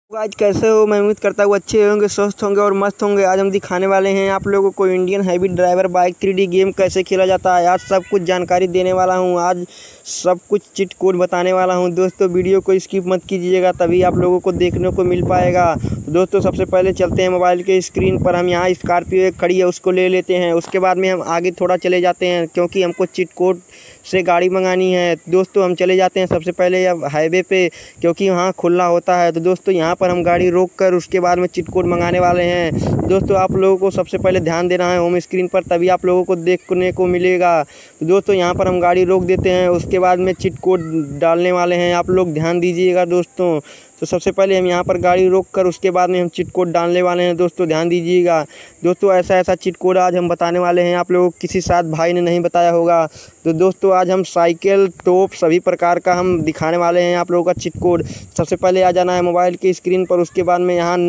आज कैसे हो। मैं उम्मीद करता हूँ अच्छे होंगे, स्वस्थ होंगे और मस्त होंगे। आज हम दिखाने वाले हैं आप लोगों को Indian heavy driver bike 3D game कैसे खेला जाता है। आज सब कुछ जानकारी देने वाला हूँ, आज सब कुछ चिट कोड बताने वाला हूँ। दोस्तों वीडियो को स्किप मत कीजिएगा, तभी आप लोगों को देखने को मिल पाएगा। तो दोस्तों सबसे पहले चलते हैं मोबाइल के स्क्रीन पर। हम यहाँ स्कॉर्पियो एक खड़ी है उसको ले लेते हैं। उसके बाद में हम आगे थोड़ा चले जाते हैं क्योंकि हमको चिट कोड से गाड़ी मंगानी है। दोस्तों हम चले जाते हैं सबसे पहले अब हाईवे पे, क्योंकि वहाँ खुला होता है। तो दोस्तों यहाँ पर हम गाड़ी रोक कर उसके बाद में चिट कोड मंगाने वाले हैं। दोस्तों आप लोगों को सबसे पहले ध्यान देना है होम स्क्रीन पर, तभी आप लोगों को देखने को मिलेगा। तो दोस्तों यहाँ पर हम गाड़ी रोक देते हैं, उसके बाद में चिट कोड डालने वाले हैं। आप लोग ध्यान दीजिएगा दोस्तों। तो सबसे पहले हम यहाँ पर गाड़ी रोक कर उसके बाद में हम चिट कोड डालने वाले हैं। दोस्तों ध्यान दीजिएगा। दोस्तों ऐसा चिट कोड आज हम बताने वाले हैं, आप लोगों को किसी साथ भाई ने नहीं बताया होगा। तो दोस्तों आज हम साइकिल टॉप सभी प्रकार का हम दिखाने वाले हैं आप लोगों का चिट कोड। सबसे पहले आ जाना है मोबाइल की स्क्रीन पर, उसके बाद में यहाँ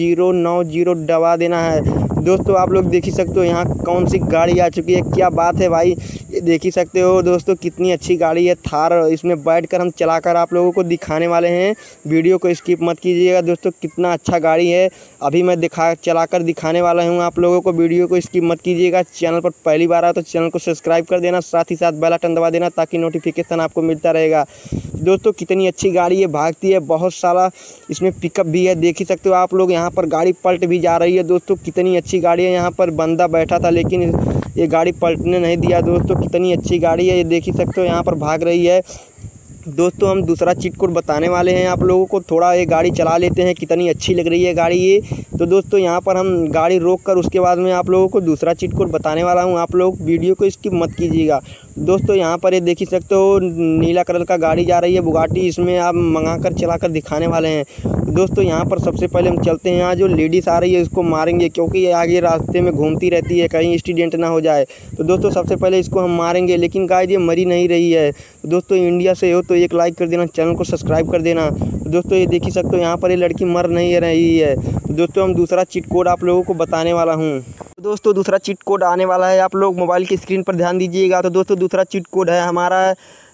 9090 दबा देना है। दोस्तों आप लोग देख ही सकते हो यहाँ कौन सी गाड़ी आ चुकी है। क्या बात है भाई, ये देख ही सकते हो दोस्तों कितनी अच्छी गाड़ी है थार। इसमें बैठकर हम चलाकर आप लोगों को दिखाने वाले हैं। वीडियो को स्किप मत कीजिएगा दोस्तों, कितना अच्छा गाड़ी है अभी मैं चलाकर दिखाने वाला हूँ आप लोगों को। वीडियो को स्किप मत कीजिएगा। चैनल पर पहली बार आए तो चैनल को सब्सक्राइब कर देना, साथ ही साथ बेल आइकन दबा देना ताकि नोटिफिकेशन आपको मिलता रहेगा। दोस्तों कितनी अच्छी गाड़ी है, भागती है, बहुत सारा इसमें पिकअप भी है। देख ही सकते हो आप लोग, यहाँ पर गाड़ी पलट भी जा रही है। दोस्तों कितनी अच्छी गाड़ी है। यहाँ पर बंदा बैठा था लेकिन ये गाड़ी पलटने नहीं दिया। दोस्तों कितनी अच्छी गाड़ी है, ये देख ही सकते हो यहाँ पर भाग रही है। दोस्तों हम दूसरा चिट कोड बताने वाले हैं आप लोगों को। थोड़ा ये गाड़ी चला लेते हैं, कितनी अच्छी लग रही है गाड़ी ये। तो दोस्तों यहाँ पर हम गाड़ी रोक कर उसके बाद में आप लोगों को दूसरा चिट कोड बताने वाला हूँ। आप लोग वीडियो को स्किप मत कीजिएगा। दोस्तों यहाँ पर ये देख ही सकते हो नीला कलर का गाड़ी जा रही है बुगाटी, इसमें आप मंगा कर चला कर दिखाने वाले हैं। दोस्तों यहाँ पर सबसे पहले हम चलते हैं, यहाँ जो लेडीज़ आ रही है इसको मारेंगे क्योंकि ये आगे रास्ते में घूमती रहती है, कहीं एक्सीडेंट ना हो जाए। तो दोस्तों सबसे पहले इसको हम मारेंगे, लेकिन गाइस ये मरी नहीं रही है। दोस्तों इंडिया से हो तो एक लाइक कर देना, चैनल को सब्सक्राइब कर देना। दोस्तों ये देख ही सकते हो यहाँ पर ये लड़की मर नहीं रही है। तो दोस्तों हम दूसरा चिट कोड आप लोगों को बताने वाला हूँ। दोस्तों दूसरा चिट कोड आने वाला है, आप लोग मोबाइल की स्क्रीन पर ध्यान दीजिएगा। तो दोस्तों दूसरा चिट कोड है हमारा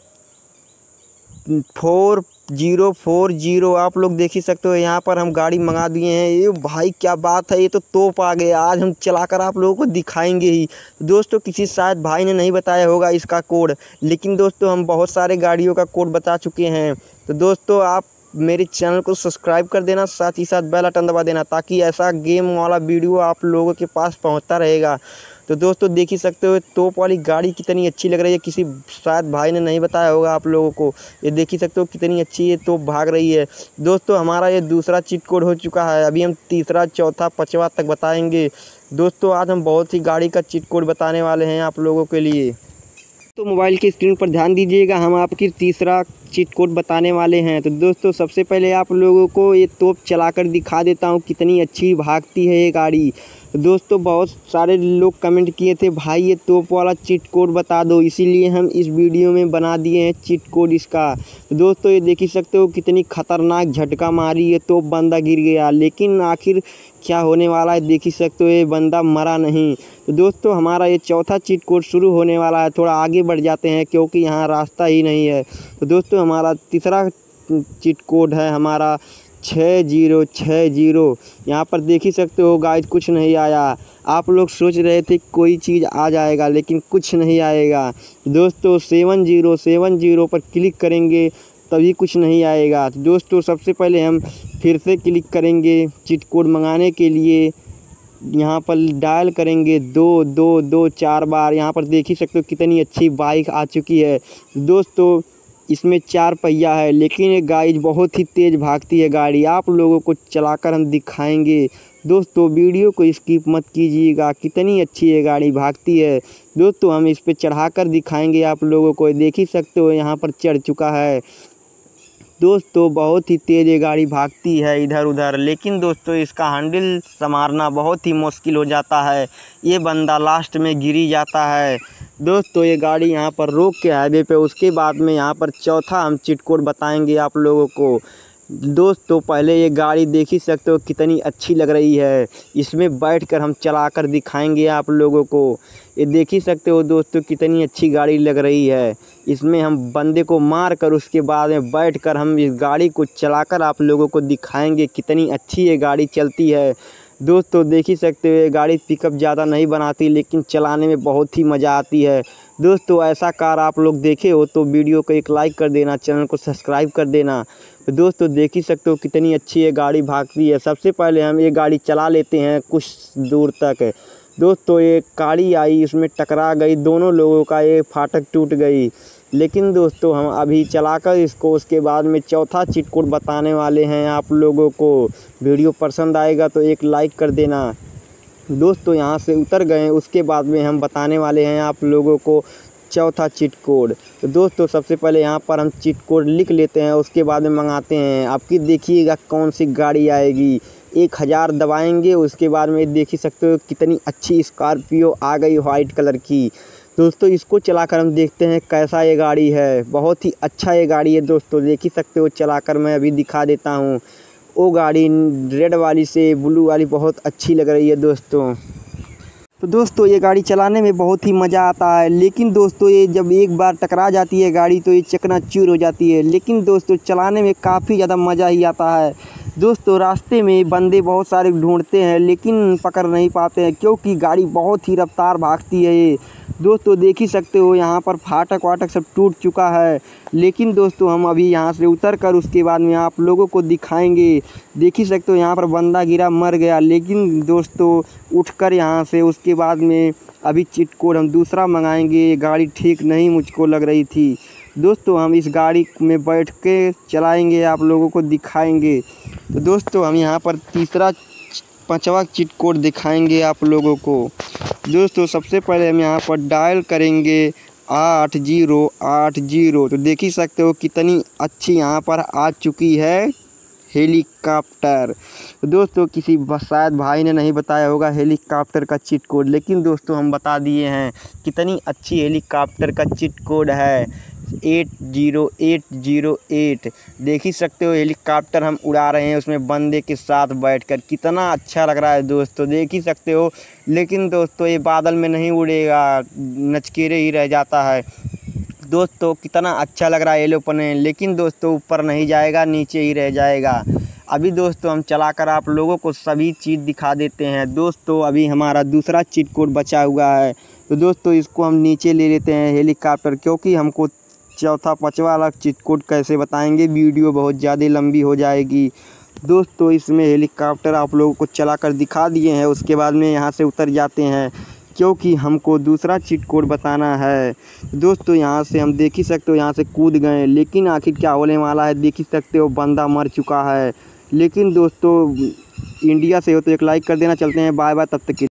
4040। आप लोग देख ही सकते हो यहाँ पर हम गाड़ी मंगा दिए हैं। ये भाई क्या बात है, ये तो तोप आ गया। आज हम चलाकर आप लोगों को दिखाएंगे ही। दोस्तों किसी शायद भाई ने नहीं बताया होगा इसका कोड, लेकिन दोस्तों हम बहुत सारे गाड़ियों का कोड बता चुके हैं। तो दोस्तों आप मेरे चैनल को सब्सक्राइब कर देना, साथ ही साथ बेल आइकन दबा देना ताकि ऐसा गेम वाला वीडियो आप लोगों के पास पहुंचता रहेगा। तो दोस्तों देख ही सकते हो तोप वाली गाड़ी कितनी अच्छी लग रही है, किसी शायद भाई ने नहीं बताया होगा आप लोगों को। ये देख ही सकते हो कितनी अच्छी ये तोप भाग रही है। दोस्तों हमारा ये दूसरा चिट कोड हो चुका है, अभी हम तीसरा चौथा पाँचवा तक बताएंगे। दोस्तों आज हम बहुत ही गाड़ी का चिट कोड बताने वाले हैं आप लोगों के लिए। तो मोबाइल की स्क्रीन पर ध्यान दीजिएगा, हम आपकी तीसरा चिट कोड बताने वाले हैं। तो दोस्तों सबसे पहले आप लोगों को ये तोप चलाकर दिखा देता हूँ कितनी अच्छी भागती है ये गाड़ी। दोस्तों बहुत सारे लोग कमेंट किए थे भाई ये तोप वाला चिट कोड बता दो, इसीलिए हम इस वीडियो में बना दिए हैं चिट कोड इसका। तो दोस्तों ये देख ही सकते हो कितनी खतरनाक झटका मारी है, तोप बंदा गिर गया, लेकिन आखिर क्या होने वाला है देख ही सकते हो, ये बंदा मरा नहीं। तो दोस्तों हमारा ये चौथा चिट कोड शुरू होने वाला है, थोड़ा आगे बढ़ जाते हैं क्योंकि यहाँ रास्ता ही नहीं है। तो दोस्तों हमारा तीसरा चिट कोड है हमारा 6060। यहाँ पर देख ही सकते हो गाइस कुछ नहीं आया। आप लोग सोच रहे थे कोई चीज़ आ जाएगा, लेकिन कुछ नहीं आएगा। दोस्तों 7070 पर क्लिक करेंगे तभी कुछ नहीं आएगा। तो दोस्तों सबसे पहले हम फिर से क्लिक करेंगे चिट कोड मंगाने के लिए, यहाँ पर डायल करेंगे 2224 बार। यहाँ पर देख ही सकते हो कितनी अच्छी बाइक आ चुकी है। दोस्तों इसमें 4 पहिया है, लेकिन ये गाइस बहुत ही तेज़ भागती है गाड़ी, आप लोगों को चलाकर हम दिखाएंगे। दोस्तों वीडियो को स्किप मत कीजिएगा, कितनी अच्छी ये गाड़ी भागती है। दोस्तों हम इस पर चढ़ाकर दिखाएंगे आप लोगों को, देख ही सकते हो यहाँ पर चढ़ चुका है। दोस्तों बहुत ही तेज़ ये गाड़ी भागती है इधर उधर, लेकिन दोस्तों इसका हैंडल संभालना बहुत ही मुश्किल हो जाता है, ये बंदा लास्ट में गिरी जाता है। दोस्तों ये गाड़ी यहाँ पर रोक के हाईवे पे, उसके बाद में यहाँ पर चौथा हम चिट कोड बताएंगे आप लोगों को। दोस्तों पहले ये गाड़ी देख ही सकते हो कितनी अच्छी लग रही है। इसमें बैठकर हम चलाकर दिखाएंगे आप लोगों को। ये देख ही सकते हो दोस्तों कितनी अच्छी गाड़ी लग रही है। इसमें हम बंदे को मार कर उसके बाद में बैठकर हम इस गाड़ी को चलाकर आप लोगों को दिखाएंगे कितनी अच्छी ये गाड़ी चलती है। दोस्तों देख ही सकते हो ये गाड़ी पिकअप ज़्यादा नहीं बनाती, लेकिन चलाने में बहुत ही मज़ा आती है। दोस्तों ऐसा कार आप लोग देखे हो तो वीडियो को एक लाइक कर देना, चैनल को सब्सक्राइब कर देना। तो दोस्तों देख ही सकते हो कितनी अच्छी ये गाड़ी भागती है। सबसे पहले हम ये गाड़ी चला लेते हैं कुछ दूर तक। दोस्तों ये गाड़ी आई, इसमें टकरा गई, दोनों लोगों का ये फाटक टूट गई। लेकिन दोस्तों हम अभी चलाकर इसको उसके बाद में चौथा चीट कोड बताने वाले हैं आप लोगों को। वीडियो पसंद आएगा तो एक लाइक कर देना। दोस्तों यहाँ से उतर गए, उसके बाद में हम बताने वाले हैं आप लोगों को चौथा चीट कोड। तो दोस्तों सबसे पहले यहाँ पर हम चीट कोड लिख लेते हैं, उसके बाद में मंगाते हैं। आपकी देखिएगा कौन सी गाड़ी आएगी। 1000 दबाएंगे, उसके बाद में देख ही सकते हो कितनी अच्छी स्कॉर्पियो आ गई वाइट कलर की। दोस्तों इसको चलाकर हम देखते हैं कैसा ये गाड़ी है। बहुत ही अच्छा ये गाड़ी है दोस्तों, देख ही सकते हो चलाकर मैं अभी दिखा देता हूँ। वो गाड़ी रेड वाली से ब्लू वाली बहुत अच्छी लग रही है दोस्तों। तो दोस्तों ये गाड़ी चलाने में बहुत ही मज़ा आता है, लेकिन दोस्तों ये जब एक बार टकरा जाती है गाड़ी तो ये चकनाचूर हो जाती है। लेकिन दोस्तों चलाने में काफ़ी ज़्यादा मज़ा ही आता है। दोस्तों रास्ते में बंदे बहुत सारे ढूंढते हैं लेकिन पकड़ नहीं पाते हैं, क्योंकि गाड़ी बहुत ही रफ्तार भागती है ये। दोस्तों देख ही सकते हो यहाँ पर फाटक वाटक सब टूट चुका है। लेकिन दोस्तों हम अभी यहाँ से उतर कर उसके बाद में आप लोगों को दिखाएंगे। देख ही सकते हो यहाँ पर बंदा गिरा मर गया, लेकिन दोस्तों उठकर यहाँ से उसके बाद में अभी चीट कोड हम दूसरा मंगाएंगे। ये गाड़ी ठीक नहीं मुझको लग रही थी। दोस्तों हम इस गाड़ी में बैठ के चलाएंगे, आप लोगों को दिखाएंगे। तो दोस्तों हम यहाँ पर पांचवा चीट कोड दिखाएंगे आप लोगों को। दोस्तों सबसे पहले हम यहाँ पर डायल करेंगे 8080। तो देख ही सकते हो कितनी अच्छी यहाँ पर आ चुकी है हेलीकॉप्टर। दोस्तों किसी शायद भाई ने नहीं बताया होगा हेलीकॉप्टर का चीट कोड, लेकिन दोस्तों हम बता दिए हैं कितनी अच्छी हेलीकॉप्टर का चीट कोड है 80808। देख ही सकते हो हेलीकॉप्टर हम उड़ा रहे हैं उसमें बंदे के साथ बैठकर, कितना अच्छा लग रहा है दोस्तों, देख ही सकते हो। लेकिन दोस्तों ये बादल में नहीं उड़ेगा, नचकेरे ही रह जाता है। दोस्तों कितना अच्छा लग रहा है एरोप्लेन, लेकिन दोस्तों ऊपर नहीं जाएगा, नीचे ही रह जाएगा। अभी दोस्तों हम चलाकर आप लोगों को सभी चीज़ दिखा देते हैं। दोस्तों अभी हमारा दूसरा चीट कोड बचा हुआ है, तो दोस्तों इसको हम नीचे ले लेते हैं हेलीकॉप्टर, क्योंकि हमको चौथा पांचवा वाला चीट कोड कैसे बताएंगे, वीडियो बहुत ज़्यादा लंबी हो जाएगी। दोस्तों इसमें हेलीकॉप्टर आप लोगों को चलाकर दिखा दिए हैं, उसके बाद में यहाँ से उतर जाते हैं क्योंकि हमको दूसरा चीट कोड बताना है। दोस्तों यहाँ से हम देख ही सकते हो यहाँ से कूद गए, लेकिन आखिर क्या होने वाला है देख ही सकते हो, बंदा मर चुका है। लेकिन दोस्तों इंडिया से हो तो एक लाइक कर देना। चलते हैं, बाय बाय, तब तक के